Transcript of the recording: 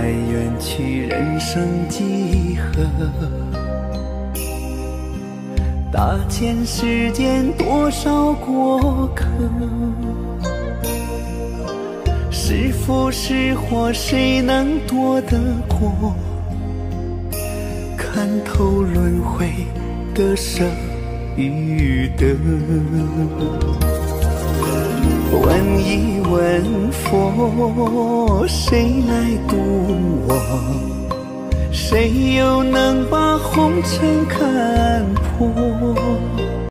远去，人生几何？大千世间多少过客，是福是祸，谁能躲得过？看透轮回的舍与得。问一问佛，谁来渡我？谁又能把红尘看破？